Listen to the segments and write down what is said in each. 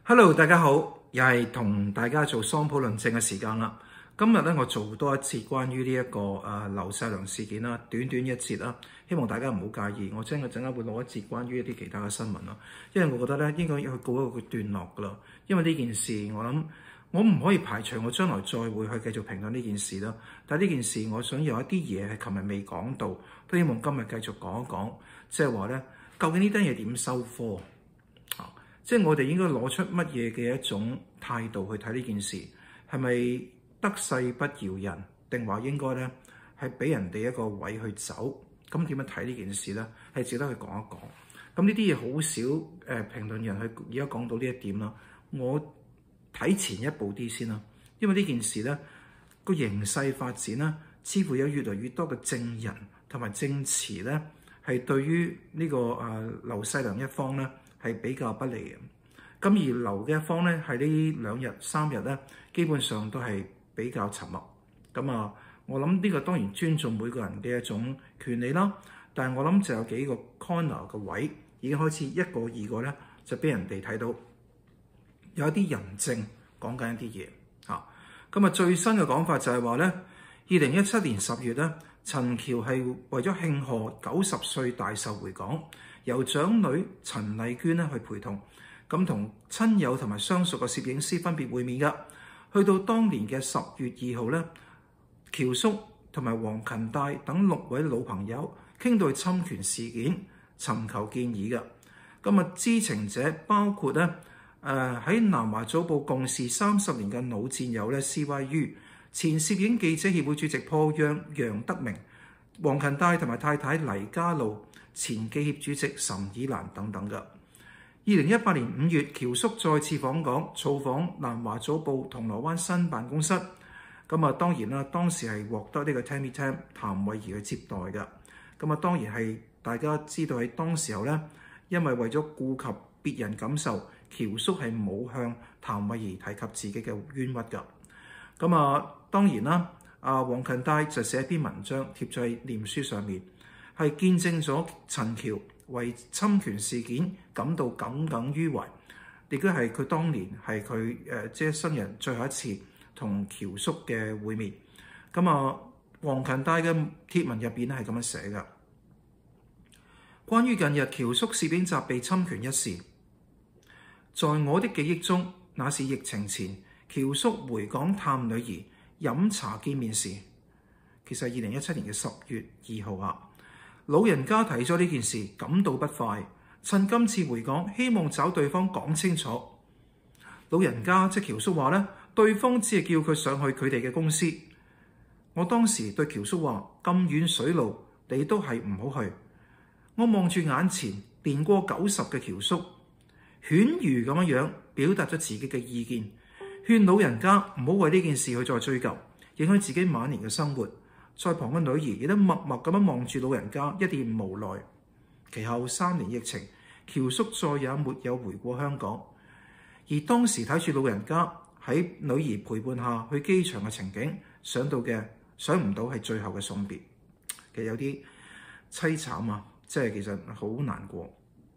Hello， 大家好，又係同大家做桑普論證嘅時間啦。今日咧，我做多一節關於呢一個劉細良事件啦，短短一節啦，希望大家唔好介意。我陣間會攞一節關於一啲其他嘅新聞啦，因為我覺得咧應該要去告一個段落噶啦。因為呢件事，我諗我唔可以排除我將來再會去繼續評論呢件事啦。但係呢件事，我想有一啲嘢係琴日未講到，都希望今日繼續講一講，即係話咧，究竟呢單嘢點收科？即係我哋應該攞出乜嘢嘅一種態度去睇呢件事，係咪得勢不饒人，定話應該咧係俾人哋一個位去走？咁點樣睇呢件事咧？係值得去講一講。咁呢啲嘢好少評論人去而家講到呢一點啦。我睇前一步啲先啦，因為呢件事咧個形勢發展咧，似乎有越嚟越多嘅證人同埋證詞咧係對於呢個劉細良一方咧係比較不利嘅。咁而劉嘅一方咧，係呢2日3日咧，基本上都係比較沉默。咁我諗呢個當然尊重每個人嘅一種權利啦。但係我諗就有幾個 corner 嘅位已經開始一個二個咧，就俾人哋睇到有一啲人證講緊一啲嘢嚇。咁最新嘅講法就係話咧，2017年10月咧，陳喬係為咗慶賀90歲大壽回港，由長女陳麗娟咧去陪同，咁同親友同埋相熟嘅攝影師分別會面㗎。去到當年嘅10月2號咧，喬叔同埋黃勤大等6位老朋友傾到侵權事件，尋求建議㗎。咁知情者包括咧喺南華早報共事30年嘅老戰友咧 CYU、前攝影記者協會主席破央楊德明、黃勤大同埋太太黎嘉露、前記協主席岑以蘭等等㗎。2018年5月，喬叔再次訪港，造訪南華早報銅鑼灣新辦公室。當然啦，當時係獲得呢個 Tammy Tam 譚慧儀去接待㗎。當然係大家知道喺當時候咧，因為為咗顧及別人感受，喬叔係冇向譚慧儀提及自己嘅冤屈㗎。當然啦，黃勤大就寫一篇文章貼在臉書上面，係見證咗陳喬為侵權事件感到耿耿於懷，亦都係佢當年係佢即係新人最後一次同喬叔嘅會面。黃勤大嘅貼文入邊咧係咁樣寫㗎。關於近日喬叔攝影集被侵權一事，在我的記憶中，那是疫情前喬叔回港探女兒飲茶見面時，其實係2017年嘅10月2號啊。老人家提咗呢件事，感到不快，趁今次回港，希望找對方講清楚。老人家即係喬叔話咧，對方只係叫佢上去佢哋嘅公司。我當時對喬叔話：咁遠水路，你都係唔好去。我望住眼前年過90嘅喬叔，犬儒咁樣表達咗自己嘅意見，勸老人家唔好為呢件事去再追究，影響自己晚年嘅生活。在旁嘅女兒亦都默默咁樣望住老人家，一臉無奈。其後3年疫情，喬叔再也沒有回過香港。而當時睇住老人家喺女兒陪伴下去機場嘅情景，想唔到係最後嘅送別，其實有啲凄慘啊！即係其實好難過。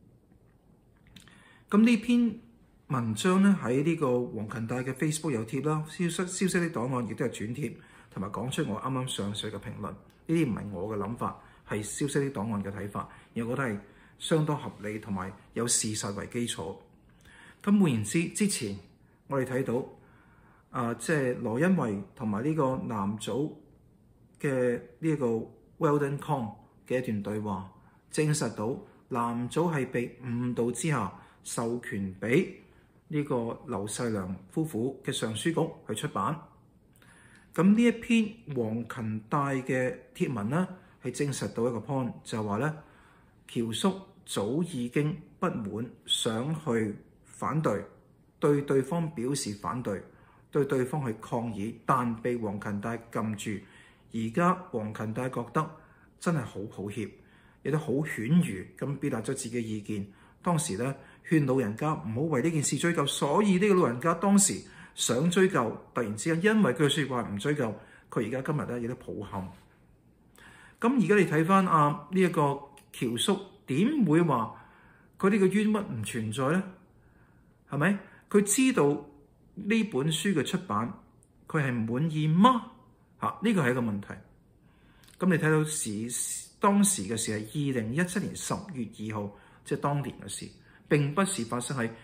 咁呢篇文章咧喺呢個黃勤大嘅 Facebook 有貼啦，消息的檔案亦都係轉貼。同埋講出我啱啱上水嘅評論，呢啲唔係我嘅諗法，係消息的檔案嘅睇法，而我覺得係相當合理同埋有事實為基礎。咁換言之，之前我哋睇到即係羅恩惠同埋呢個男組嘅呢一個 Weldon Kong 嘅一段對話，證實到男組係被誤導之下授權俾呢個劉細良夫婦嘅上書局去出版。咁呢一篇黃勤大嘅貼文咧，係證實到一個 point，就係話咧，喬叔早已經不滿，想去反對，對對方表示反對，對對方去抗議，但被黃勤大撳住。而家黃勤大覺得真係好抱歉，亦都好犬儒咁表達咗自己嘅意見。當時咧勸老人家唔好為呢件事追究，所以呢個老人家當時想追究，突然之間因為佢嘅説話唔追究，佢而家今日咧亦都抱憾。咁而家你睇翻呢一個喬叔點會話佢呢個冤屈唔存在咧？係咪？ 佢知道呢本書嘅出版，佢係唔滿意嗎？呢個係一個問題。咁你睇到當時嘅事係2017年10月2號，即係當年嘅事，並不是發生喺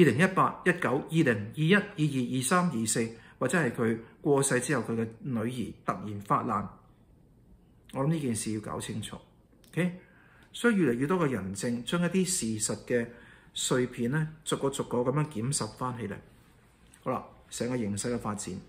2018、19、2021、22、23、24，或者係佢過世之後佢嘅女兒突然發難。我諗呢件事要搞清楚。OK， 所以越嚟越多嘅人證將一啲事實嘅碎片咧，逐個逐個咁樣檢拾翻起嚟。好啦，成個形勢嘅發展，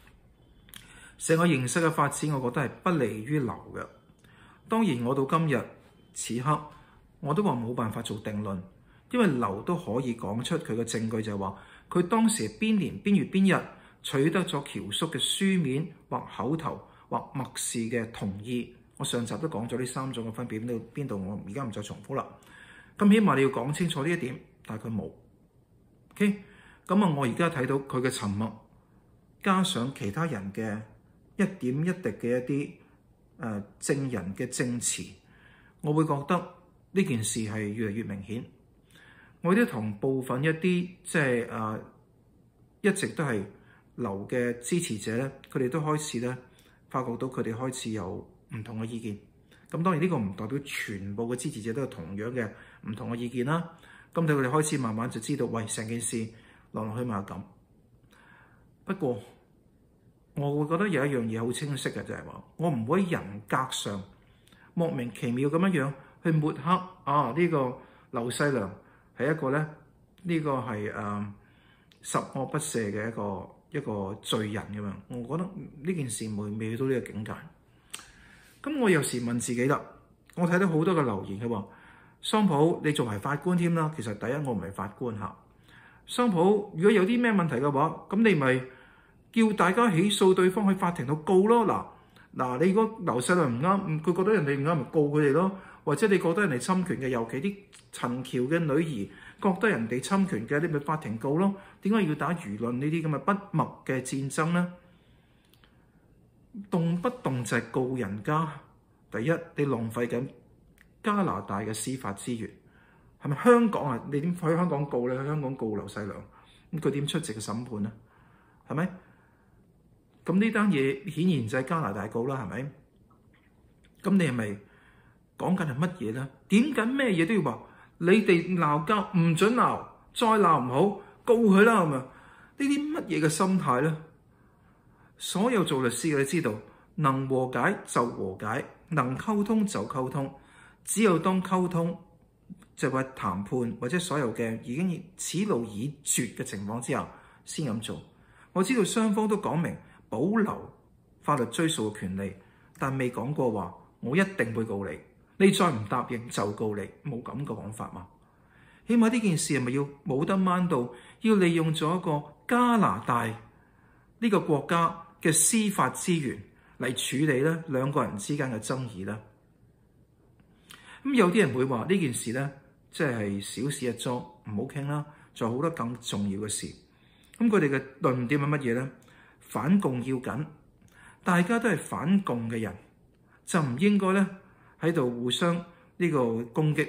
我覺得係不利於劉嘅。當然，我到今日此刻，我都話冇辦法做定論，因為劉都可以講出佢嘅證據，就係話佢當時係邊年邊月邊日取得咗喬叔嘅書面或口頭或默示嘅同意。我上集都講咗呢3種嘅分別，邊度我而家唔再重複啦。咁起碼你要講清楚呢一點，但係佢冇。OK， 咁我而家睇到佢嘅沉默，加上其他人嘅一點一滴嘅一啲證人嘅證詞，我會覺得呢件事係越嚟越明顯。我亦都同部分一啲即係一直都係劉嘅支持者咧，佢哋都開始咧發覺到佢哋開始有唔同嘅意見。咁當然呢個唔代表全部嘅支持者都有同樣嘅唔同嘅意見啦。咁佢哋開始慢慢就知道，喂，成件事來來去去咁。不過我會覺得有一樣嘢好清晰嘅，就係話我唔會喺人格上莫名其妙咁樣去抹黑呢個劉細良係一個咧，呢個係十惡不赦嘅一個罪人咁樣。我覺得呢件事未去到呢個境界。咁我有時問自己啦，我睇到好多嘅留言，佢話桑普你仲係法官添啦。其實第一我唔係法官嚇。桑普如果有啲咩問題嘅話，咁你咪叫大家起訴對方去法庭度告咯。嗱，你如果劉細良唔啱，佢覺得人哋唔啱，咪告佢哋咯。或者你覺得人哋侵權嘅，尤其啲陳橋嘅女兒覺得人哋侵權嘅，你咪法庭告咯。點解要打輿論呢啲咁嘅不默嘅戰爭咧？動不動就係告人家。第一，你浪費緊加拿大嘅司法資源，係咪香港啊？你點去香港告咧？去香港告劉細良，咁佢點出席嘅審判咧？係咪？咁呢單嘢顯然就係加拿大告啦，係咪？咁你係咪講緊係乜嘢咧？點緊咩嘢都要話你哋鬧交唔准鬧，再鬧唔好告佢啦，係咪？呢啲乜嘢嘅心態咧？所有做律師嘅你知道，能和解就和解，能溝通就溝通。只有當溝通就話談判或者所有嘅已經此路已絕嘅情況之下，先咁做。我知道雙方都講明保留法律追訴嘅權利，但未講過話我一定會告你，你再唔答應就告你，冇咁嘅講法嘛。起碼呢件事係咪要冇得掹到，要利用咗一個加拿大呢個國家嘅司法資源嚟處理咧兩個人之間嘅爭議咧？咁有啲人會話呢件事咧，即係小事一樁，唔好傾啦，仲有好多更重要嘅事。咁佢哋嘅論點係乜嘢咧？反共要緊，大家都係反共嘅人，就唔應該咧喺度互相呢個攻擊。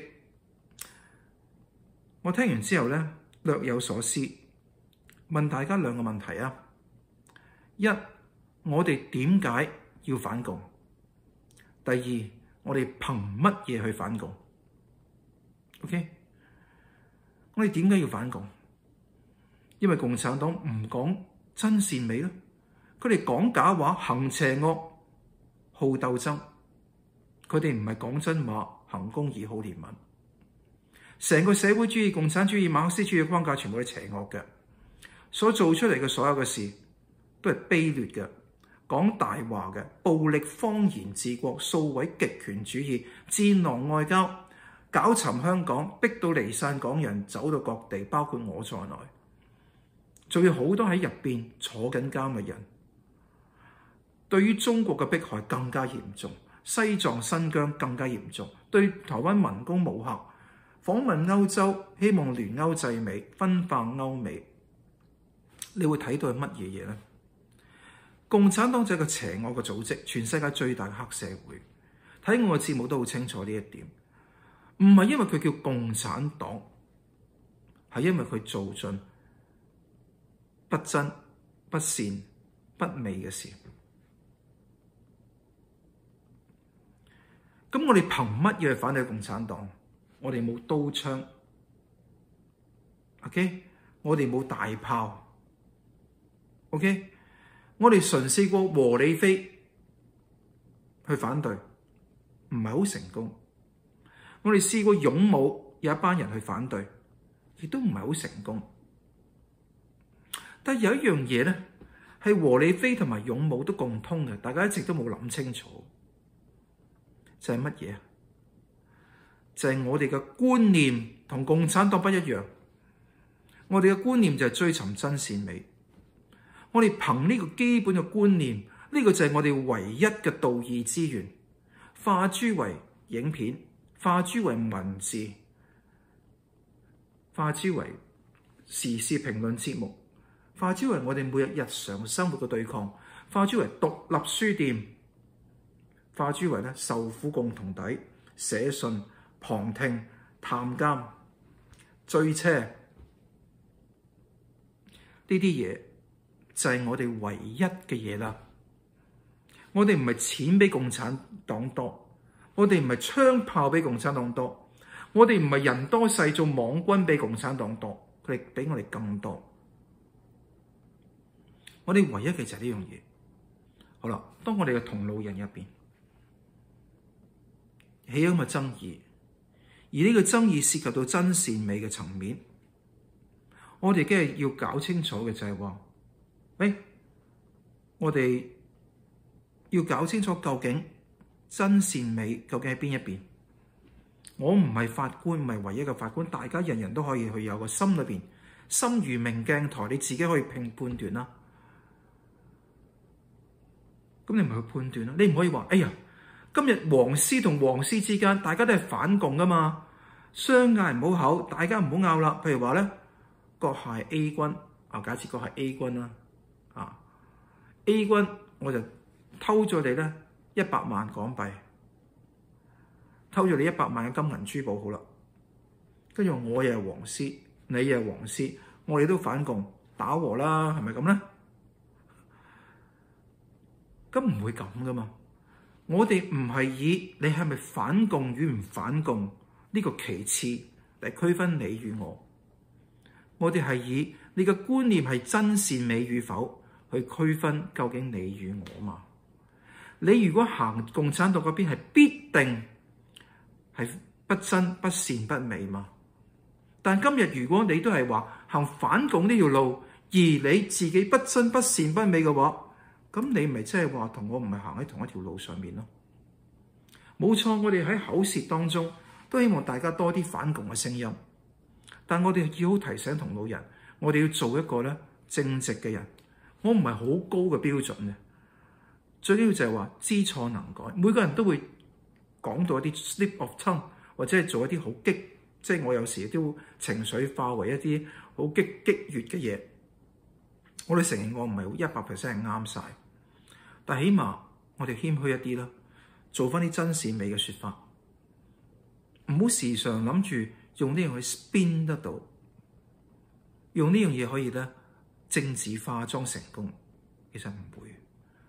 我聽完之後咧，略有所思，問大家兩個問題啊。一，我哋點解要反共？第二，我哋憑乜嘢去反共 ？OK， 我哋點解要反共？因為共產黨唔講真善美咯，佢哋講假話、行邪惡、好鬥爭，佢哋唔係講真話、行公義、好憐憫。成個社會主義、共產主義、馬克思主義嘅框架全部都係邪惡嘅，所做出嚟嘅所有嘅事都係卑劣嘅。講大話嘅，暴力謊言治國，掃毀極權主義，戰狼外交，搞沉香港，逼到離散港人走到各地，包括我在內，仲有好多喺入邊坐緊監嘅人。對於中國嘅迫害更加嚴重，西藏、新疆更加嚴重，對台灣民工武嚇，訪問歐洲，希望聯歐制美，分化歐美。你會睇到係乜嘢嘢咧？共產黨就係一個邪惡嘅組織，全世界最大嘅黑社會。睇我嘅節目都好清楚呢一點，唔係因為佢叫共產黨，係因為佢做盡不真、不善、不美嘅事。咁我哋憑乜嘢去反對共產黨？我哋冇刀槍 ，OK？ 我哋冇大炮 ，OK？ 我哋嘗試過和理非去反對，唔係好成功。我哋試過勇武，有一班人去反對，亦都唔係好成功。但係有一樣嘢咧，係和理非同埋勇武都共通嘅，大家一直都冇諗清楚，就係乜嘢？就係我哋嘅觀念同共產黨不一樣。我哋嘅觀念就係追尋真善美。我哋憑呢個基本嘅觀念，呢個就係我哋唯一嘅道義資源，化諸為影片，化諸為文字，化諸為時事評論節目，化諸為我哋每日日常生活嘅對抗，化諸為獨立書店，化諸為受苦共同體、寫信、旁聽、探監、追車，呢啲嘢就係我哋唯一嘅嘢啦。我哋唔係錢比共產黨多，我哋唔係槍炮比共產黨多，我哋唔係人多勢眾網軍比共產黨多，佢哋比我哋更多。我哋唯一嘅就係呢樣嘢。好啦，當我哋嘅同路人入邊起咗咁嘅爭議，而呢個爭議涉及到真善美嘅層面，我哋梗係要搞清楚嘅就係話，我哋要搞清楚究竟真善美究竟喺邊一邊。我唔係法官，唔係唯一嘅法官，大家人人都可以去有個心裏邊，心如明鏡台，你自己可以判斷啦。咁你咪去判斷啦，你唔可以話，哎呀，今日黃絲同黃絲之間，大家都係反共噶嘛，相嗌唔好口，大家唔好拗啦。譬如話咧，閣下係 A 軍，假設閣下係 A 軍啦，A 軍我就偷咗你咧100萬港幣，偷咗你100萬嘅金銀珠寶好啦，跟住我又係黃絲，你又係黃絲，我哋都反共，打和啦，係咪咁咧？咁唔會咁噶嘛，我哋唔係以你係咪反共與唔反共呢個其次嚟區分你與我，我哋係以你嘅觀念係真善美與否去區分究竟你與我嘛。你如果行共產黨嗰邊係必定係不真不善不美嘛，但今日如果你都係話行反共呢條路，而你自己不真不善不美嘅話，咁你咪即係話同我唔係行喺同一條路上面咯？冇錯，我哋喺口舌當中都希望大家多啲反共嘅聲音，但我哋要好提醒同路人，我哋要做一個正直嘅人。我唔係好高嘅標準嘅，最緊要就係話知錯能改。每個人都會講到一啲 slip of tongue，或者係做一啲好激，即係我有時都情緒化為一啲好激越嘅嘢。我哋承認我唔係好100% 係啱晒，但起碼我哋謙虛一啲啦，做翻啲真善美嘅説法，唔好時常諗住用呢樣去 spin 得到，用呢樣嘢可以政治化裝成功，其實唔會。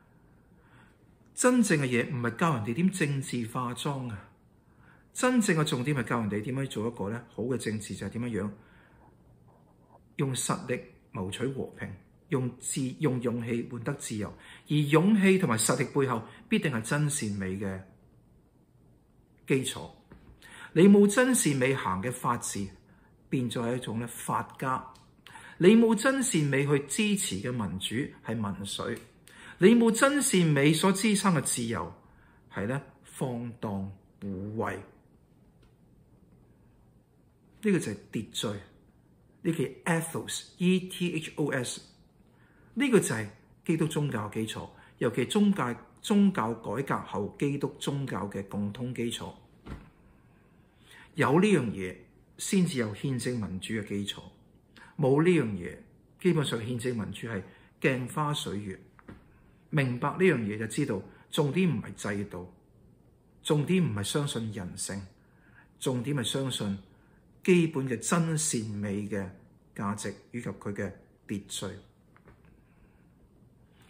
真正嘅嘢唔係教人哋點政治化妝啊，真正嘅重點係教人哋點樣做一個好嘅政治，就係點樣用實力謀取和平。用勇氣換得自由，而勇氣同埋實力背後必定係真善美嘅基礎。你冇真善美行嘅法治，變咗係一種法家；你冇真善美去支持嘅民主係民粹；你冇真善美所支撐嘅自由係放蕩胡為。呢個就係秩序，呢個係 ethos，E-T-H-O-S。呢個就係基督宗教基礎，尤其宗教改革後基督宗教嘅共通基礎。有呢樣嘢先至有憲政民主嘅基礎，冇呢樣嘢，基本上憲政民主係鏡花水月。明白呢樣嘢就知道，重點唔係制度，重點唔係相信人性，重點係相信基本嘅真善美嘅價值以及佢嘅秩序。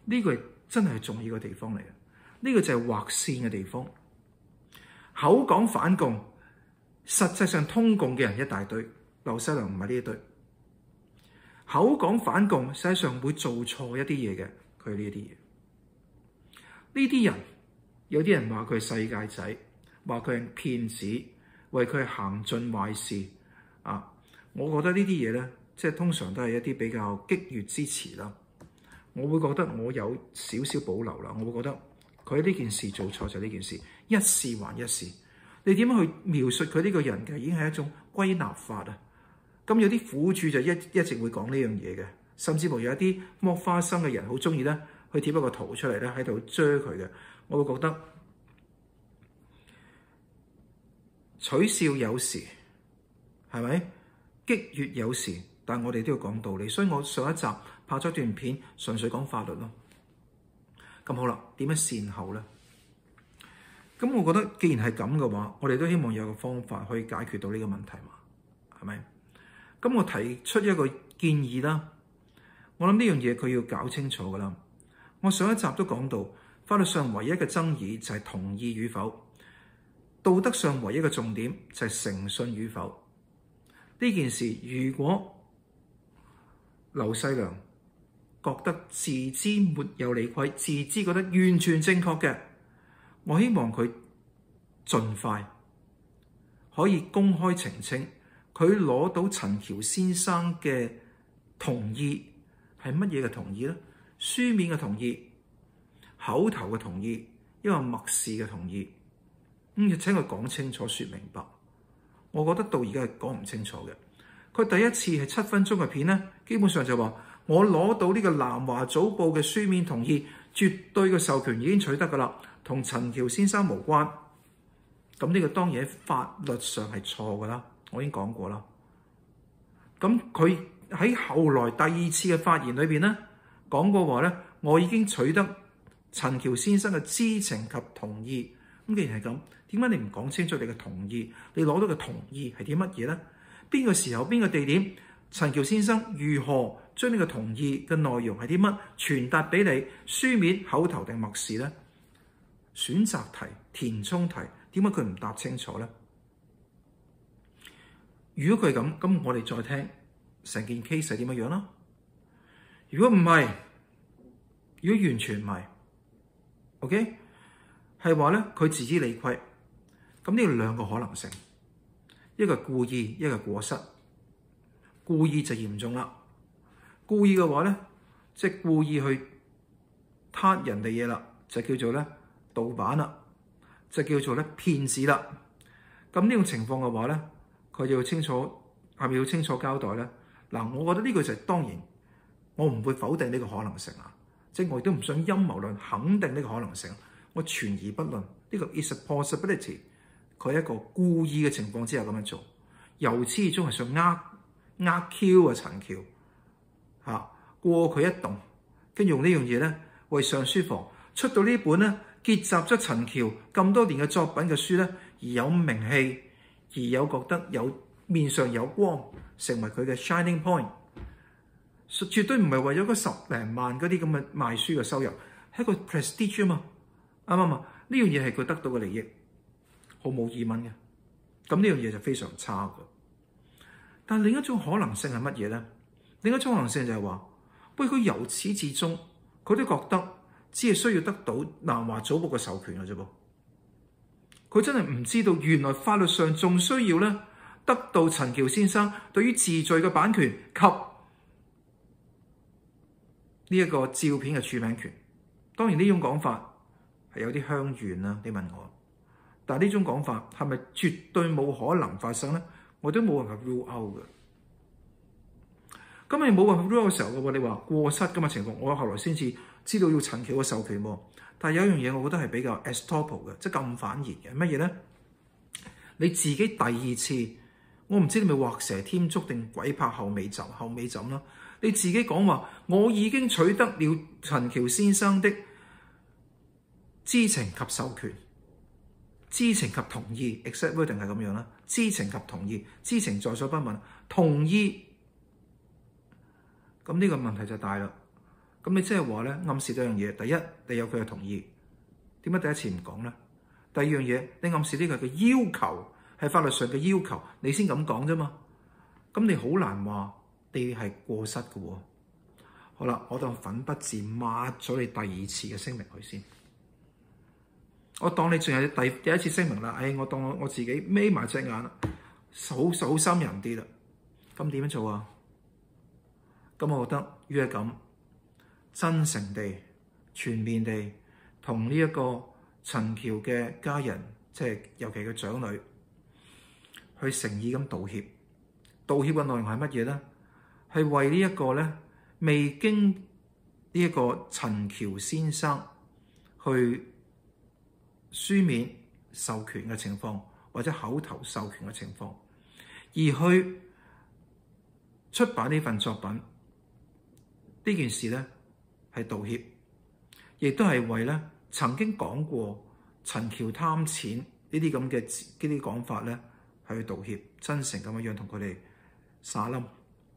呢個真係重要嘅地方嚟嘅，呢個就係劃線嘅地方。口講反共，實際上通共嘅人一大堆，劉細良唔係呢一堆。口講反共，實際上會做錯一啲嘢嘅，佢呢啲嘢。呢啲人有啲人話佢係世界仔，話佢係騙子，為佢係行盡壞事啊！我覺得呢啲嘢咧，即係通常都係一啲比較激烈之詞啦。我會覺得我有少少保留啦。我會覺得佢呢件事做錯就呢件事，一事還一事。你點樣去描述佢呢個人嘅，已經係一種歸納法啊！咁有啲苦主就一直會講呢樣嘢嘅，甚至乎有一啲剝花生嘅人好中意咧，去貼一個圖出嚟咧，喺度追佢嘅。我會覺得取笑有時，係咪？激越有時，但係我哋都要講道理。所以我上一集拍咗段片，純粹講法律咯。咁好啦，點樣善後咧？咁我覺得既然係咁嘅話，我哋都希望有個方法可以解決到呢個問題嘛，係咪？咁我提出一個建議啦。我諗呢樣嘢佢要搞清楚噶啦。我上一集都講到，法律上唯一嘅爭議就係同意與否，道德上唯一嘅重點就係誠信與否。呢件事如果劉細良覺得自知沒有理虧，自知覺得完全正確嘅，我希望佢盡快可以公開澄清，佢攞到陳橋先生嘅同意係乜嘢嘅同意呢？書面嘅同意、口頭嘅同意，因為默示嘅同意，要請佢講清楚、説明白。我覺得到而家係講唔清楚嘅。佢第一次係7分鐘嘅片咧，基本上就話我攞到呢個南華早報嘅書面同意，絕對嘅授權已經取得㗎啦，同陳橋先生無關。咁呢個當然喺法律上係錯㗎啦，我已經講過啦。咁佢喺後來第二次嘅發言裏邊咧，講過話咧，我已經取得陳橋先生嘅知情及同意。咁既然係咁，點解你唔講清楚你嘅同意？你攞到嘅同意係啲乜嘢咧？邊個時候、邊個地點？陳橋先生如何將呢個同意嘅內容係啲乜傳達俾你？書面、口頭定默示咧？選擇題、填充題，點解佢唔答清楚咧？如果佢係咁，咁我哋再聽成件 case 係點樣啦？如果唔係，如果完全唔係 ，OK， 係話咧佢自知理虧，咁呢兩個可能性，一個係故意，一個係過失。故意就嚴重啦，故意嘅話咧，即係故意去撻人哋嘢啦，就叫做咧盜版啦，就叫做咧騙子啦。咁呢種情況嘅話咧，佢就要清楚，係咪要清楚交代咧？嗱，我覺得呢個就係當然，我唔會否定呢個可能性啊，即係我亦都唔想陰謀論肯定呢個可能性，我存而不論。呢個 is a possibility， 佢係一個故意嘅情況之下咁樣做，由始至終係想呃 Q 啊陳橋嚇過佢一動，跟住用呢樣嘢咧為上書房出到呢本咧結集咗陳橋咁多年嘅作品嘅書咧，而有名氣，而有覺得有面上有光，成為佢嘅 shining point， 絕對唔係為咗嗰10零萬嗰啲咁嘅賣書嘅收入，係一個 prestige 啊嘛，啱唔啱啊？呢樣嘢係佢得到嘅利益，毫無疑問嘅。咁呢樣嘢就非常差嘅。但另一種可能性係乜嘢咧？另一種可能性就係話，喂，佢由始至終佢都覺得只係需要得到南華早報嘅授權嘅啫噃。佢真係唔知道原來法律上仲需要咧得到陳橋先生對於自序嘅版權及呢一個照片嘅署名權。當然呢種講法係有啲鄉願啦，你問我。但係呢種講法係咪絕對冇可能發生咧？我都冇辦法 rule out 嘅。咁你冇辦法 rule out 嘅時候嘅喎，你話過失咁嘅情況，我後來先至知道要陳橋嘅授權喎。但係有一樣嘢，我覺得係比較 estoppel 嘅，即係咁反而嘅乜嘢咧？你自己第二次，我唔知你咪畫蛇添足定鬼拍後尾枕啦。你自己講話，我已經取得了陳橋先生的知情及授權。知情及同意 ，except wording 係咁樣啦。知情及同意，知情在所不問，同意。咁呢個問題就大啦。咁咁你即係話咧，暗示兩樣嘢。第一，你有佢嘅同意，點解第一次唔講咧？第二樣嘢，你暗示呢個係個要求，係法律上嘅要求，你先咁講啫嘛。咁你好難話你係過失嘅喎。好啦，我當粉筆字抹咗你第二次嘅聲明佢先。我當你淨係第一次聲明啦，我當我自己眯埋隻眼啦，好心人啲啦。咁點樣做啊？咁我覺得於係咁，真誠地、全面地同呢一個陳喬嘅家人，即係尤其嘅長女，去誠意咁道歉。道歉嘅內容係乜嘢咧？係為呢一個咧未經呢一個陳喬先生去書面授權嘅情況，或者口頭授權嘅情況，而去出版呢份作品，呢件事咧係道歉，亦都係為咧曾經講過陳喬貪錢呢啲咁嘅呢啲講法咧係去道歉，真誠咁樣同佢哋撒冧，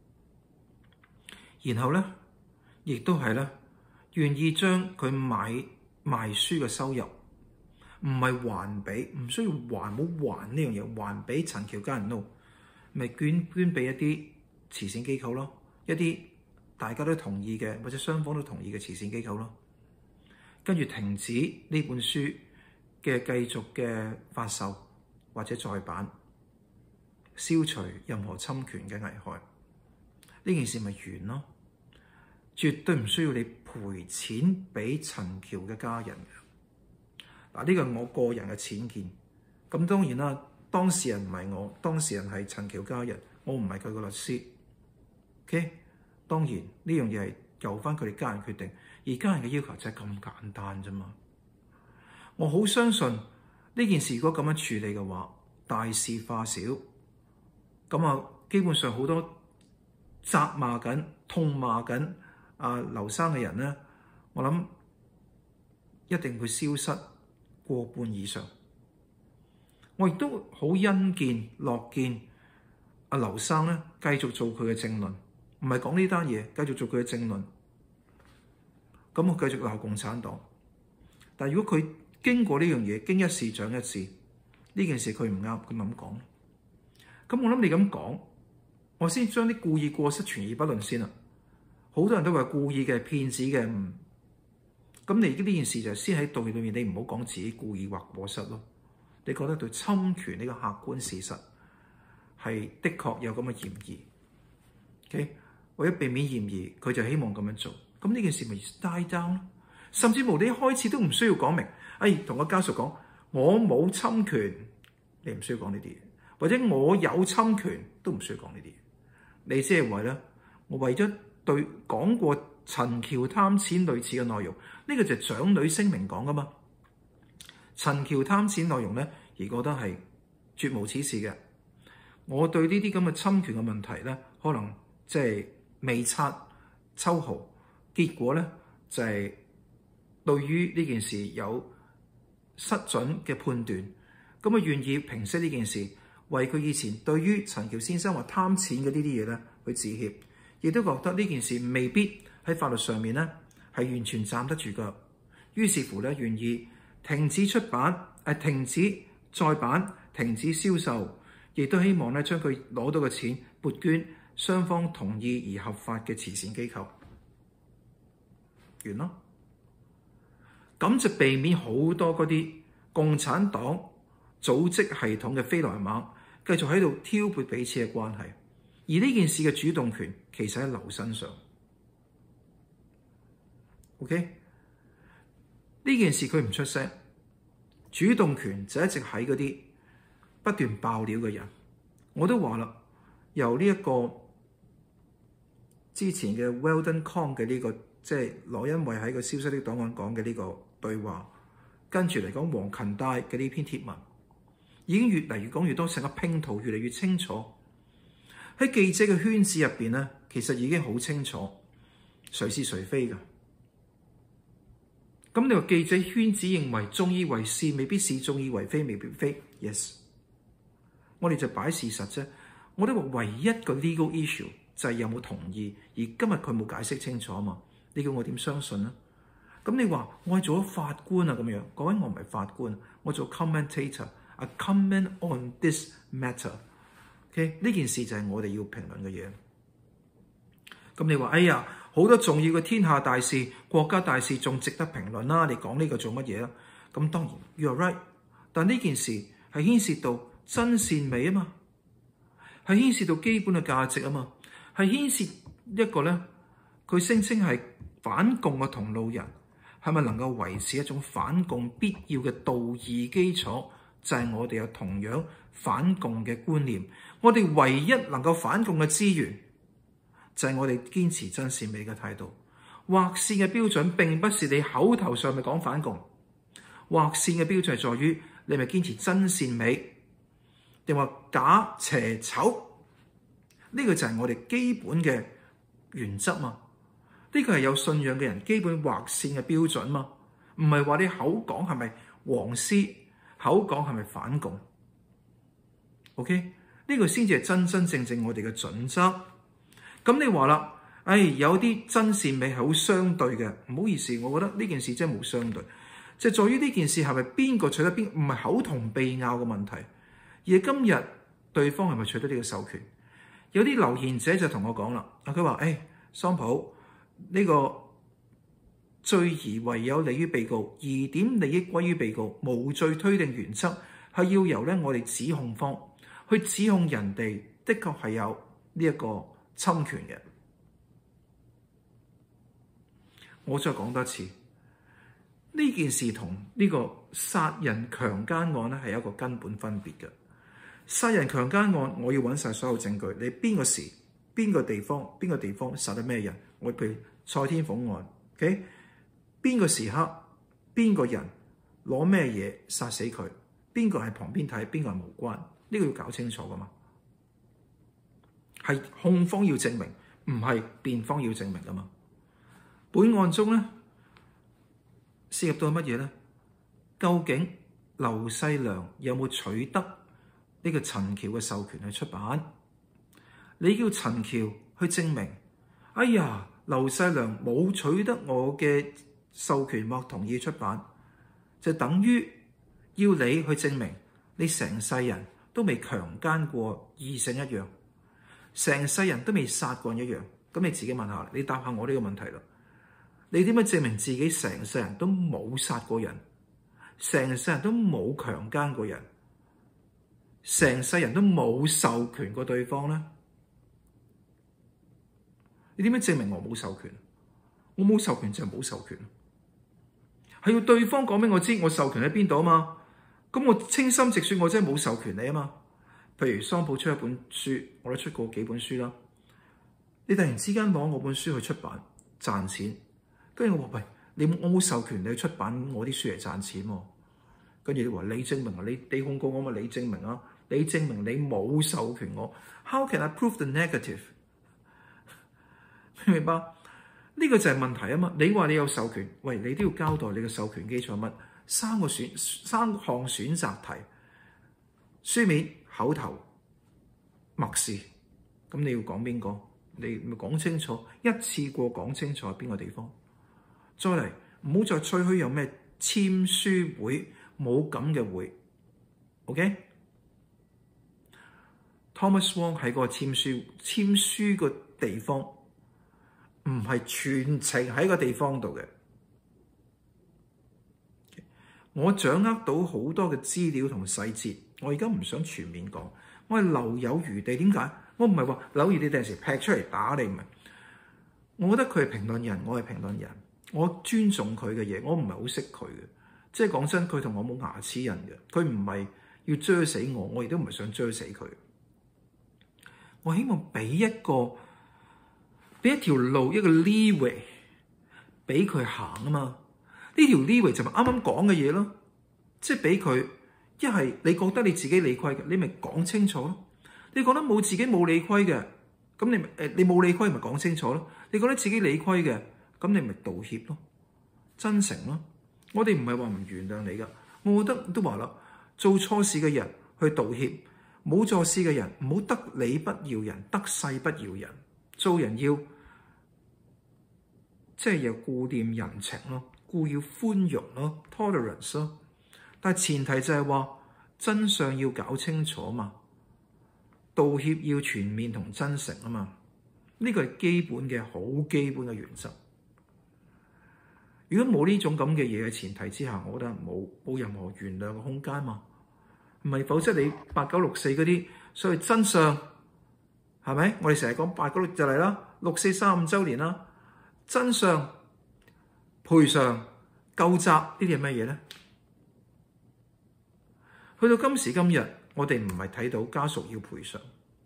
然後咧亦都係咧願意將佢賣書嘅收入，唔係還俾，唔需要還，冇還呢樣嘢，還俾陳喬家人咯，咪捐俾一啲慈善機構咯，一啲大家都同意嘅或者雙方都同意嘅慈善機構咯，跟住停止呢本書嘅繼續嘅發售或者再版，消除任何侵權嘅危害，呢件事咪完咯，絕對唔需要你賠錢俾陳喬嘅家人。嗱，呢個係我個人嘅淺見。咁當然啦，當事人唔係我，當事人係陳喬家人，我唔係佢個律師。OK， 當然呢樣嘢係由翻佢哋家人決定，而家人嘅要求就係咁簡單啫嘛。我好相信呢件事如果咁樣處理嘅話，大事化小。咁啊，基本上好多責罵緊、痛罵緊劉生嘅人咧，我諗一定會消失過半以上。我亦都好欣見樂見劉生咧繼續做佢嘅政論，唔係講呢單嘢，繼續做佢嘅政論。咁我繼續鬧共產黨。但係如果佢經過呢樣嘢，經一事長一智，呢件事佢唔啱，佢咪咁講。咁我諗你咁講，我先將啲故意過失存而不論先啦。好多人都話故意嘅、騙子嘅，咁你呢件事就先喺道歉裏面，你唔好講自己故意或過失咯。你覺得對侵權呢個客觀事實係的確有咁嘅嫌疑。OK， 為咗避免嫌疑，佢就希望咁樣做。咁呢件事咪 die down 咯。甚至乎你一開始都唔需要講明，同個家屬講我冇侵權，你唔需要講呢啲嘢，或者我有侵權都唔需要講呢啲嘢。你即係話咧，我為咗對講過陳喬貪錢類似嘅內容，呢個就係長女聲明講噶嘛。陳喬貪錢內容咧，而覺得係絕無此事嘅。我對呢啲咁嘅侵權嘅問題咧，可能即係未察秋毫，結果咧就係對於呢件事有失準嘅判斷，咁啊願意平息呢件事，為佢以前對於陳喬先生話貪錢嘅呢啲嘢咧去致歉，亦都覺得呢件事未必喺法律上面咧係完全站得住腳，於是乎咧願意停止出版、停止再版、停止銷售，亦都希望咧將佢攞到嘅錢撥捐雙方同意而合法嘅慈善機構，完咯。咁就避免好多嗰啲共產黨組織系統嘅飛來馬繼續喺度挑撥彼此嘅關係，而呢件事嘅主動權其實喺劉身上。OK， 呢件事佢唔出聲，主動權就一直喺嗰啲不斷爆料嘅人。我都話啦，由呢一個之前嘅 Weldon Kong 嘅呢個即係羅恩惠喺個消失的檔案講嘅呢個對話，跟住嚟講黃勤帶嘅呢篇貼文，已經越嚟越講越多，成個拼圖越嚟越清楚。喺記者嘅圈子入邊咧，其實已經好清楚誰是誰非㗎。咁你話記者圈子認為眾以為是，未必是；眾以為非，未必非。Yes， 我哋就擺事實啫。我哋話唯一個 legal issue 就係有冇同意，而今日佢冇解釋清楚啊嘛。 你叫我點相信呢？咁你話我係做咗法官啊咁樣，各位我唔係法官，我做 commentator，a comment on this matter。OK， 呢件事就係我哋要評論嘅嘢。咁你話哎呀，好多重要嘅天下大事、國家大事仲值得評論啦，你講呢個做乜嘢啊？咁當然 you are right， 但呢件事係牽涉到真善美啊嘛，係牽涉到基本嘅價值啊嘛，係牽涉一個咧，佢聲稱係反共嘅同路人，係咪能夠維持一種反共必要嘅道義基礎？就係我哋有同樣反共嘅觀念，我哋唯一能夠反共嘅資源，就係我哋堅持真善美嘅態度。劃線嘅標準並不是你口頭上咪講反共，劃線嘅標準係在於你咪堅持真善美，定話假邪醜？呢個就係我哋基本嘅原則嘛。呢個係有信仰嘅人基本劃線嘅標準嘛，唔係話你口講係咪黃絲，口講係咪反共 ？OK， 呢個先至係真真正正我哋嘅準則。咁你話啦，有啲真善美係好相對嘅，唔好意思，我覺得呢件事真係冇相對，就係在於呢件事係咪邊個取得邊，唔係口同鼻拗嘅問題，而係今日對方係咪取得呢個授權？有啲留言者就同我講啦，佢話：桑普，呢個罪疑唯有利於被告，疑點利益歸於被告，無罪推定原則係要由咧我哋指控方去指控人哋，的確係有呢一個侵權嘅。我再講多次，呢件事同呢個殺人強姦案咧係有一個根本分別嘅。殺人強姦案，我要揾晒所有證據，你邊個時、邊個地方殺得咩人？我譬如蔡天鳳案 ，OK， 邊個時刻、邊個人攞咩嘢殺死佢？邊個喺旁邊睇？邊個係無關？呢個要搞清楚噶嘛？係控方要證明，唔係辯方要證明噶嘛？本案中咧涉及到乜嘢咧？究竟劉細良有冇取得呢個陳橋嘅授權去出版？你叫陳橋去證明，劉細良冇取得我嘅授權或同意出版，就等於要你去證明你成世人都未強姦過異性一樣，成世人都未殺過人一樣。咁你自己問下，你答下我呢個問題啦。你點樣證明自己成世人都冇殺過人，成世人都冇強姦過人，成世人都冇授權過對方咧？你點樣證明我冇授權？我冇授權就係冇授權，係要對方講俾我知我授權喺邊度啊嘛。咁我清心直說，我真係冇授權你啊嘛。譬如桑普出一本書，我都出過幾本書啦。你突然之間攞我本書去出版賺錢，跟住我話喂，我冇授權你去出版我啲書嚟賺錢喎。跟住你話你證明啊，你控告我嘛？你證明啊，你證明你冇授權我。How can I prove the negative？ 明白？呢個就係問題啊嘛。你話你有授權，喂，你都要交代你嘅授權基礎乜？三項選擇題，書面、口頭、默示。咁你要講邊個？你咪講清楚，一次過講清楚邊個地方。再嚟，唔好再吹噓有咩簽書會，冇咁嘅會。OK？ Thomas Wong 喺個簽書個地方，唔係全程喺個地方度嘅。我掌握到好多嘅資料同細節，我而家唔想全面講，我係留有餘地。點解？我唔係話留餘地，第時劈出嚟打你，唔係。我覺得佢係評論人，我係評論人，我尊重佢嘅嘢，我唔係好識佢嘅。即係講真，佢同我冇牙齒印嘅，佢唔係要追死我，我亦都唔係想追死佢。我希望俾一條路，一個 leeway 俾佢行啊嘛。呢條 leeway 就係啱啱講嘅嘢咯，即係俾佢一係你覺得你自己理虧嘅，你咪講清楚咯。你覺得自己冇理虧嘅，咁你冇理虧咪講清楚咯。你覺得自己理虧嘅，咁你咪道歉咯，真誠咯。我哋唔係話唔原諒你噶，我覺得都話啦，做錯事嘅人去道歉，冇做事嘅人唔好得理不饒人，得勢不饒人。做人要即係有顧念人情咯，故要寬容咯 ，tolerance 咯。但係前提就係話真相要搞清楚嘛，道歉要全面同真誠啊嘛，呢個係基本嘅好基本嘅原則。如果冇呢種咁嘅嘢嘅前提之下，我覺得冇任何原諒嘅空間嘛。唔係，否則你8964嗰啲所謂真相係咪？我哋成日講896就嚟啦，64、35週年啦，真相、賠償、究責呢啲係乜嘢咧？去到今時今日，我哋唔係睇到家屬要賠償，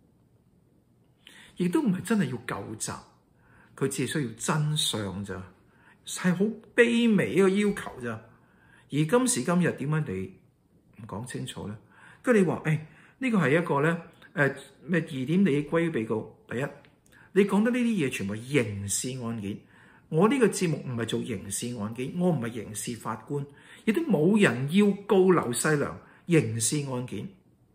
亦都唔係真係要究責，佢只係需要真相咋，係好卑微一個要求咋。而今時今日點解你唔講清楚咧？跟住你話呢個係一個咧咩疑點利益歸於被告。第一，你講得呢啲嘢全部係刑事案件，我呢個節目唔係做刑事案件，我唔係刑事法官，亦都冇人要告劉細良刑事案件。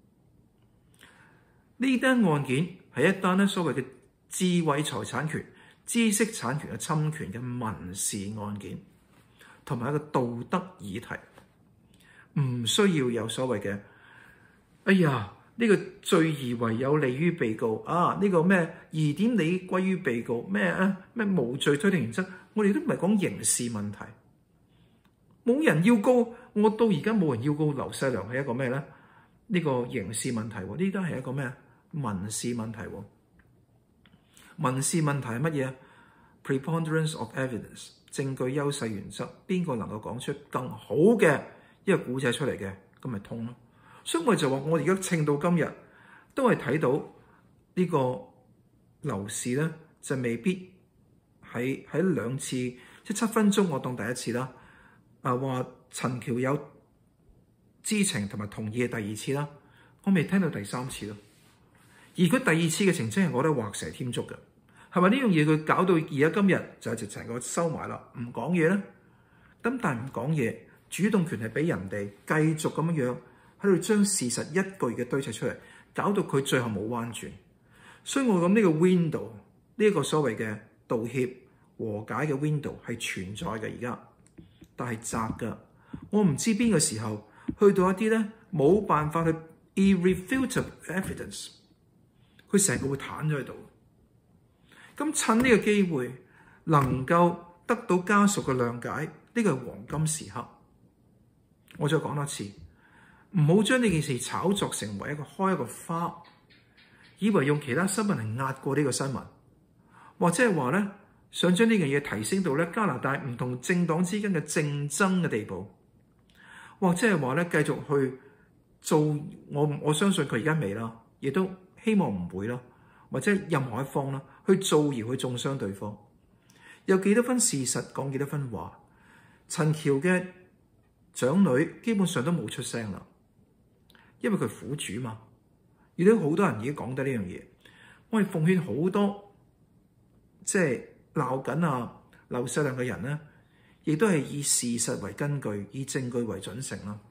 呢單案件係一單咧所謂嘅智慧財產權、知識產權嘅侵權嘅民事案件，同埋一個道德議題，唔需要有所謂嘅呢個罪而為有利於被告呢個咩疑點利益歸於被告咩無罪推定原則，我哋都唔係講刑事問題，冇人要告，我到而家冇人要告劉細良係一個咩咧？呢個刑事問題喎，呢都係一個咩民事問題喎？民事問題係乜嘢？Preponderance of evidence， 證據優勢原則，邊個能夠講出更好嘅一個故仔出嚟嘅，咁咪通咯。所以我就話，我而家稱到今日都係睇到呢個劉氏咧，就未必喺兩次即7分鐘，我當第一次啦。話陳橋有知情同埋同意嘅第二次啦，我未聽到第三次咯。而佢第二次嘅澄清係我覺得畫蛇添足嘅，係咪呢樣嘢佢搞到而家今日就直情個收埋啦，唔講嘢咧？咁但係唔講嘢，主動權係俾人哋繼續咁樣喺度將事實一個一個堆砌出嚟，搞到佢最後冇彎轉。所以我諗呢個 window， 呢一個所謂嘅道歉和解嘅 window 係存在嘅而家，但係窄㗎。我唔知邊個時候去到一啲咧冇辦法去 irrefutable evidence， 佢成個會攤咗喺度。咁趁呢個機會能夠得到家屬嘅諒解，呢個係黃金時刻。我再講多次，唔好將呢件事炒作成為開一個花，以為用其他新聞嚟壓過呢個新聞，或者係話咧想將呢樣嘢提升到咧加拿大唔同政黨之間嘅競爭嘅地步，或者係話咧繼續去做我相信佢而家未啦，亦都希望唔會啦，或者任何一方啦去造謠去中傷對方。有幾多分事實講幾多分話。陳橋嘅長女基本上都冇出聲啦，因為佢苦主嘛。亦都好多人已經講得呢樣嘢。我係奉勸好多即係鬧緊劉細良嘅人咧，亦都係以事實為根據，以證據為準繩啦。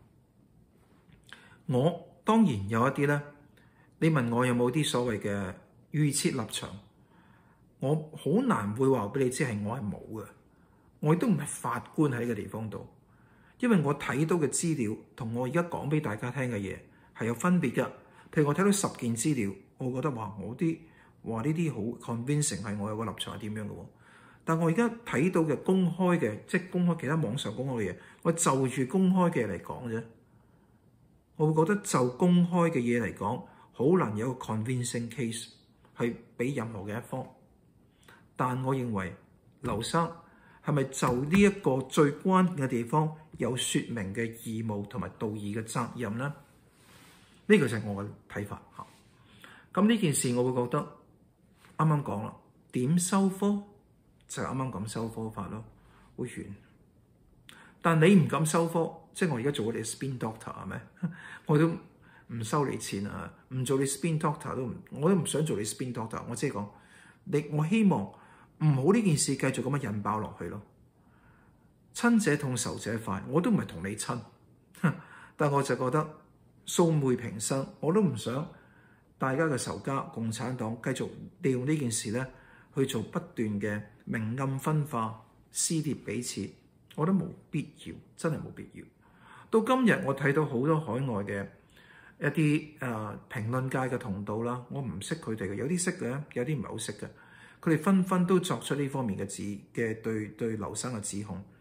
我當然有一啲咧，你問我有冇啲所謂嘅預設立場，我好難會話俾你知係我係冇嘅。我亦都唔係法官喺呢個地方度，因為我睇到嘅資料同我而家講俾大家聽嘅嘢係有分別嘅。譬如我睇到10件資料，我覺得話我啲話呢啲好 convincing 係我有個立場係點樣嘅喎。但我而家睇到嘅公開嘅，即係公開其他網上公開嘅嘢，我就住公開嘅嚟講啫。我會覺得就公開嘅嘢嚟講，好難有個 convincing case 係俾任何嘅一方。但我認為劉生係咪就呢一個最關鍵嘅地方有説明嘅義務同埋道義嘅責任咧？呢個就係我嘅睇法嚇。咁呢件事我會覺得啱啱講啦，點收科就係啱啱咁收科法咯，會完。但你唔敢收科，即係我而家做我哋 spin doctor 係咪？我都唔收你錢啊，唔做你 spin doctor 我都唔想做你 spin doctor。我即係講我希望唔好呢件事繼續咁樣引爆落去咯。親者痛仇者快，我都唔係同你親，但我就覺得素昧平生，我都唔想大家嘅仇家共產黨繼續利用呢件事咧去做不斷嘅明暗分化、 撕裂彼此，我覺得冇必要，真係冇必要。到今日我睇到好多海外嘅一啲評論界嘅同道啦，我唔識佢哋嘅，有啲識嘅，有啲唔係好識嘅。佢哋紛紛都作出呢方面嘅對劉生嘅指控。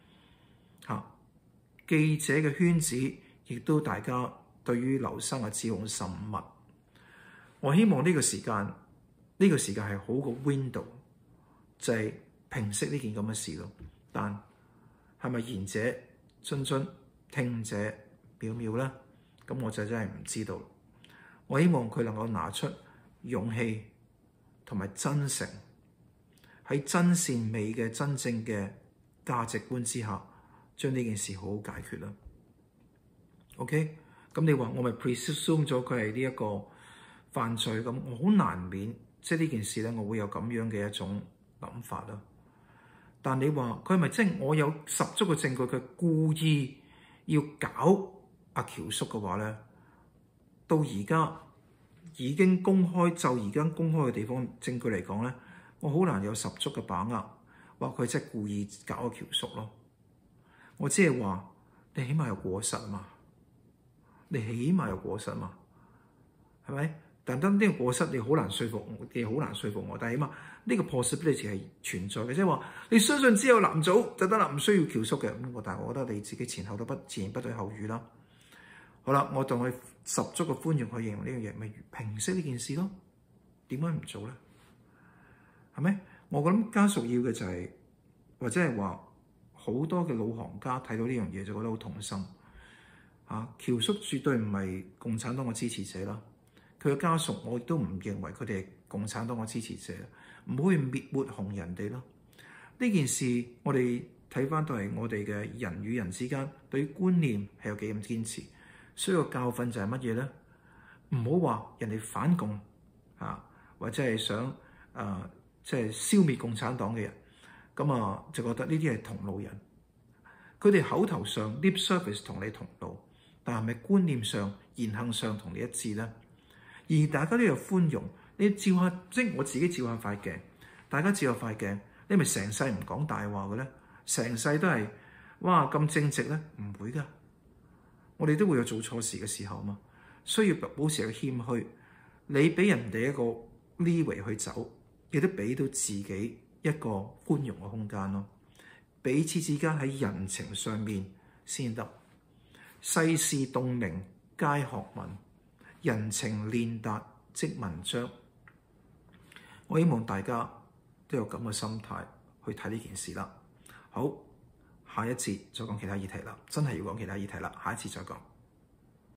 記者嘅圈子亦都大家對於劉生嘅指控甚密。我希望呢個時間係好個 window， 就係平息呢件咁嘅事咯。但係咪言者諄諄，聽者渺渺咧？咁我就真係唔知道。我希望佢能夠拿出勇氣同埋真誠，喺真善美嘅真正嘅價值觀之下，將呢件事好好解決啦。OK， 咁你話我咪 presume 咗佢係呢一個犯罪咁，我好難免即係呢件事咧，我會有咁樣嘅一種諗法啦。但你話佢係咪真係我有十足嘅證據，佢故意要搞阿喬叔嘅話咧，到而家已經公開，就而家公開嘅地方證據嚟講咧，我好難有十足嘅把握，話佢真係故意搞阿喬叔咯。我只係話你起碼有過失嘛，你起碼有過失嘛，係咪？但係呢個過失你好難説服我，你好難説服我。但係起碼呢個 possibility 係存在嘅，即係話你相信只有男組就得啦，唔需要喬叔嘅。但係我覺得你自己前言不對後語啦。好啦，我同佢十足嘅寬容去形容呢樣嘢，咪平息呢件事咯。點解唔做咧？係咪？我諗家屬要嘅就係、是，或者係話好多嘅老行家睇到呢樣嘢就覺得好痛心。喬叔絕對唔係共產黨嘅支持者啦。佢嘅家屬，我亦都唔認為佢哋係共產黨嘅支持者，唔好去抹紅人哋咯。呢件事我哋睇翻都係我哋嘅人與人之間對於觀念係有幾咁堅持。所以個教訓就係乜嘢咧？唔好話人哋反共或者係想即係消滅共產黨嘅人，咁就覺得呢啲係同路人。佢哋口頭上 lip service 同你同路，但係咪觀念上言行上同你一致咧？而大家都有寬容，你照下，即係我自己照下塊鏡，大家照下塊鏡，你咪成世唔講大話嘅咧？成世都係哇咁正直咧？唔會噶，我哋都會有做錯事嘅時候嘛，需要保持個謙虛。你俾人哋一個 leeway 去走，亦都俾到自己一個寬容嘅空間咯。彼此之間喺人情上面先得，世事洞明皆學問。人情練達即文章，我希望大家都有咁嘅心態去睇呢件事啦。好，下一節再講其他議題啦，真係要講其他議題啦，下一次再講。